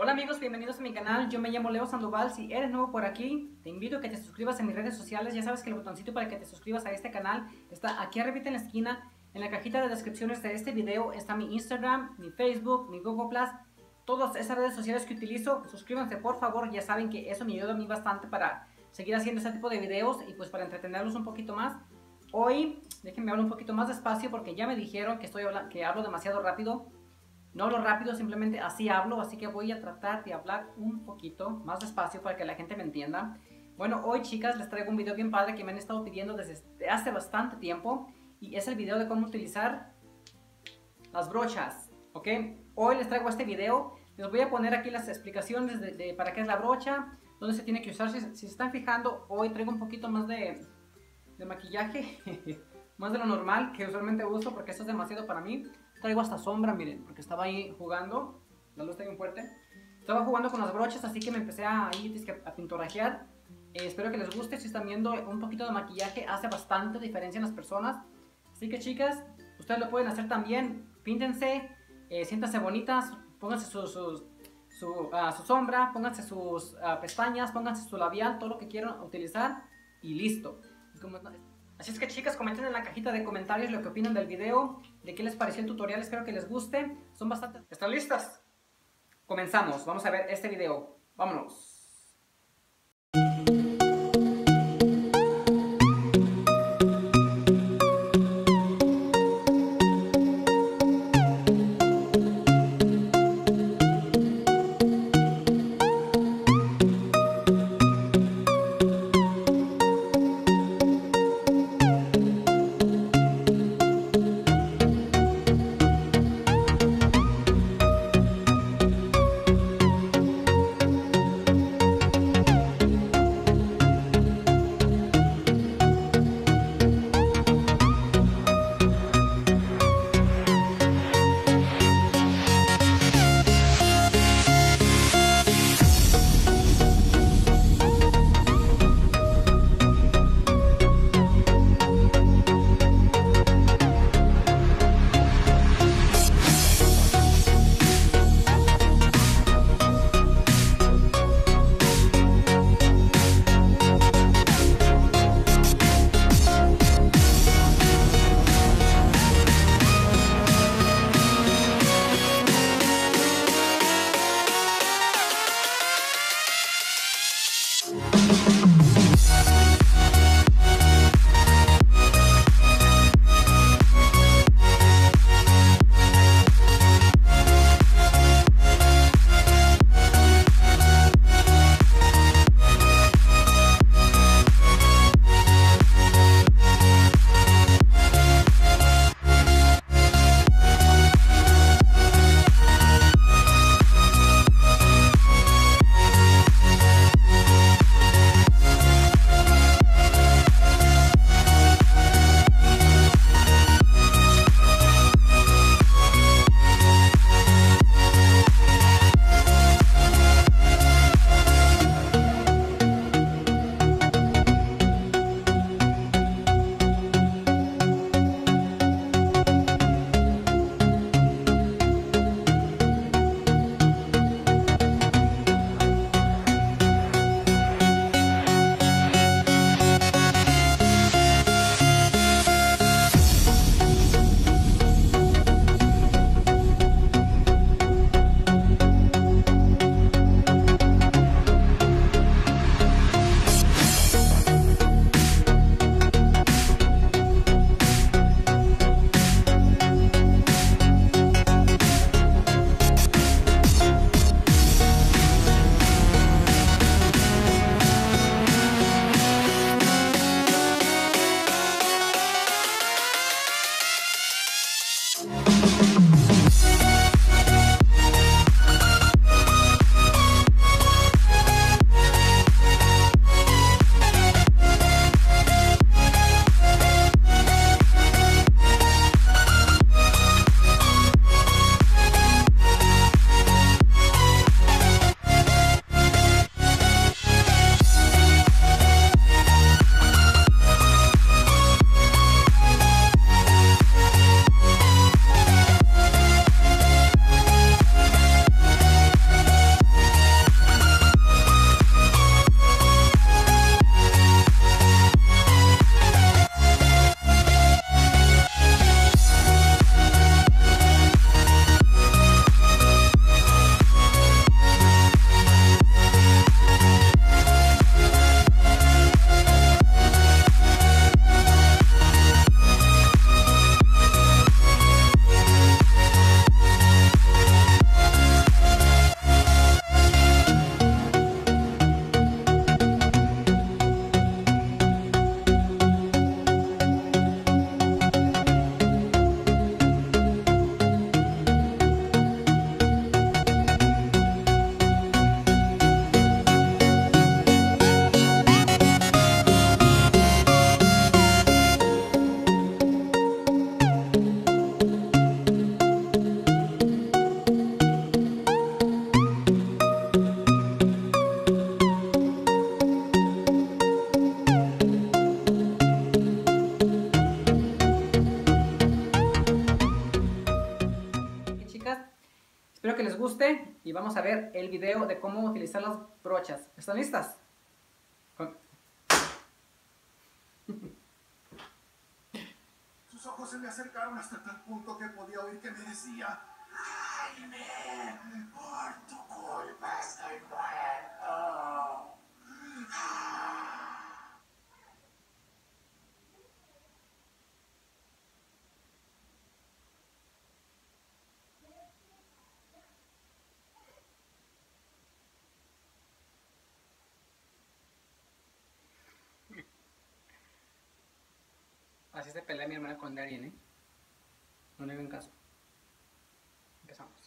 Hola amigos, bienvenidos a mi canal. Yo me llamo Leo Sandoval. Si eres nuevo por aquí, te invito a que te suscribas en mis redes sociales. Ya sabes que el botoncito para que te suscribas a este canal está aquí arriba en la esquina. En la cajita de descripciones de este video está mi Instagram, mi Facebook, mi Google+, todas esas redes sociales que utilizo. Suscríbanse por favor, ya saben que eso me ayuda a mí bastante para seguir haciendo este tipo de videos y pues para entretenerlos un poquito más. Hoy, déjenme hablar un poquito más despacio porque ya me dijeron que hablo demasiado rápido. No hablo rápido, simplemente así hablo, así que voy a tratar de hablar un poquito más despacio para que la gente me entienda. Bueno, hoy chicas les traigo un video bien padre que me han estado pidiendo desde hace bastante tiempo y es el video de cómo utilizar las brochas, ¿ok? Hoy les traigo este video, les voy a poner aquí las explicaciones de para qué es la brocha, dónde se tiene que usar. Si se están fijando, hoy traigo un poquito más de maquillaje, más de lo normal que usualmente uso porque esto es demasiado para mí. Traigo hasta sombra, miren, porque estaba ahí jugando, la luz está bien fuerte. Estaba jugando con las brochas, así que me empecé a pintorrajear. Espero que les guste. Si están viendo, un poquito de maquillaje hace bastante diferencia en las personas. Así que chicas, ustedes lo pueden hacer también. Píntense, siéntanse bonitas, pónganse su sombra, pónganse sus pestañas, pónganse su labial, todo lo que quieran utilizar y listo. Así es que chicas, comenten en la cajita de comentarios lo que opinan del video, de qué les pareció el tutorial, espero que les guste. Son bastante... ¿Están listas? Comenzamos, vamos a ver este video. Vámonos. Espero que les guste y vamos a ver el video de cómo utilizar las brochas. ¿Están listas? Sus ojos se me acercaron hasta tal punto que podía oír que me decía: Jaime, por tu culpa estoy muerto. Así se pelea mi hermana con Darien, ¿eh? No le hagan caso. Empezamos.